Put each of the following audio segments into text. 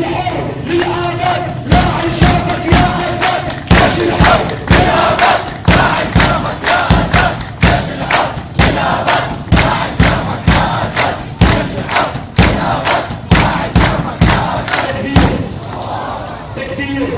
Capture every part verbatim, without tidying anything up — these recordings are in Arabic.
الحر للأبد لا عشافك يا أسد. جيش الحر للأبد لا عشافك يا أسد. جيش الحر للأبد لا عشافك يا أسد. جيش الحر للأبد لا عشافك يا أسد. تكبير تكبير.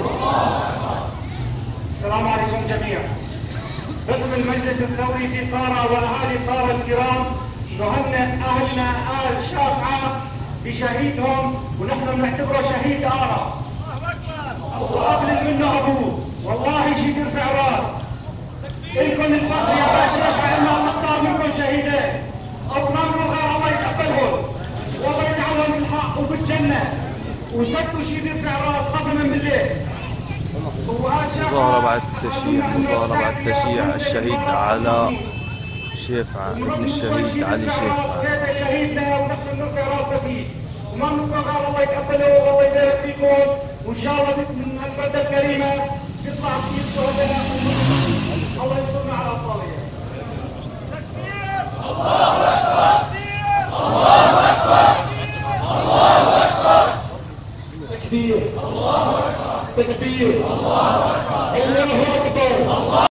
السلام عليكم جميعا. باسم المجلس الثوري في طارة وأهالي طارة الكرام نهنئ أهلنا آل شافعة بشهيدهم، ونحن بنعتبره شهيد آراء وأقلل منه أبوه، والله شيء يرفع راس. إلكم الفخر يا آل شافعة إنه نختار منكم شهيدين، أو ما من غير الله يتقبلهم والله يجعلهم بالحق وبالجنة، وصدقوا شيء يرفع راس قسما بالله. مظاهرة بعد التشييع، مظاهرة بعد تشييع الشهيد على شيفعة، ابن الشهيد علي شيفعة. هذا شهيدنا ونحن نرفع راسنا فيه، وما نبغى غير الله يتقبله والله يبارك فيكم، وان شاء الله من البلده الكريمه يطلع كثير شهداء. الله يسترنا على اطفالنا. الله اكبر الله اكبر الله اكبر. تكبير الله اكبر تكبير الله اكبر الله اكبر الله